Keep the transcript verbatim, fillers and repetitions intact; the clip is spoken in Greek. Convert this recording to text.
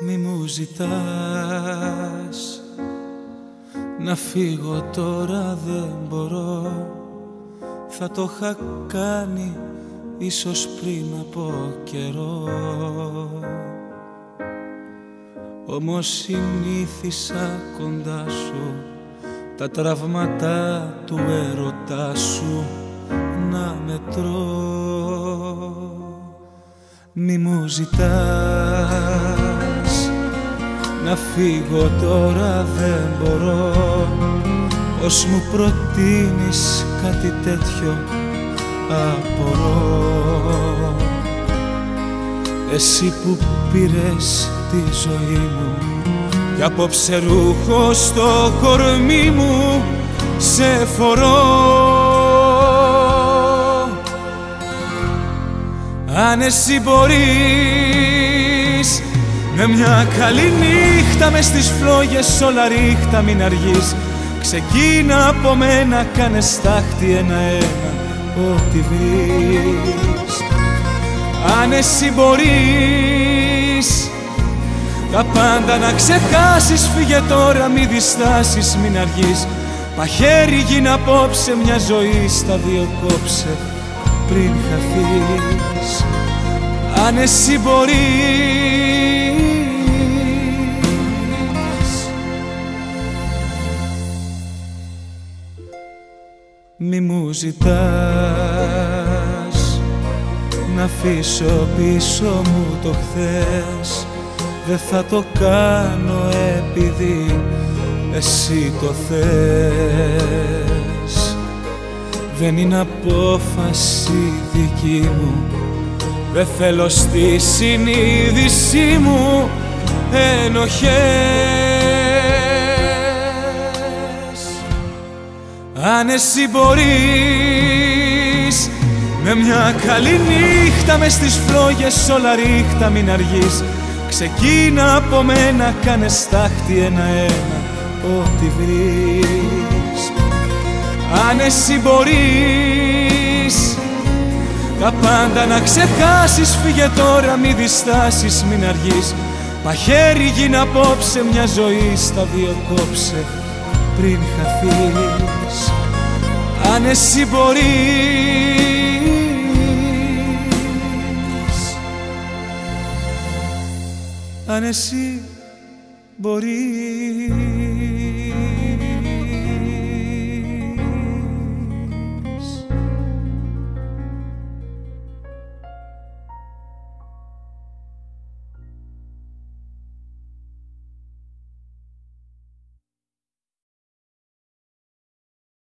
Μη μου ζητάς να φύγω τώρα, δεν μπορώ. Θα το είχα κάνει ίσως πριν από καιρό. Όμως συνήθισα κοντά σου τα τραύματα του έρωτά σου να μετρώ. Μη μου ζητάς να φύγω τώρα, δεν μπορώ. Ως μου προτείνεις κάτι τέτοιο απορώ. Εσύ που πήρες τη ζωή μου κι απόψε ρούχο στο κορμί μου σε φορώ. Αν εσύ μπορείς με μια καλή νύχτα μες στις φλόγες όλα ρίχτα, μην αργείς. Ξεκίνα από μένα, κάνε στάχτη ένα-ένα ό,τι βρεις. Αν εσύ μπορείς τα πάντα να ξεχάσεις, φύγε τώρα, μη διστάσεις, μην αργείς. Μαχαίρι γίνε απόψε, μια ζωή στα δύο κόψε πριν χαθείς. Αν εσύ μπορείς. Μη μου ζητάς να αφήσω πίσω μου το χθες. Δεν θα το κάνω επειδή εσύ το θες. Δεν είναι απόφαση δική μου, δεν θέλω στη συνείδησή μου ενοχές. Αν εσύ μπορείς με μια καλή νύχτα μες στις φλόγες όλα ρίχτα, μην αργείς. Ξεκίνα από μένα, κάνε στάχτη ένα-ένα ό,τι βρεις. Αν εσύ μπορείς τα πάντα να ξεχάσεις, φύγε τώρα, μη διστάσεις, μην αργείς. Μαχαίρι γίνε απόψε, μια ζωή στα δύο κόψε πριν χαθείς. Αν εσύ μπορείς. Αν εσύ μπορείς.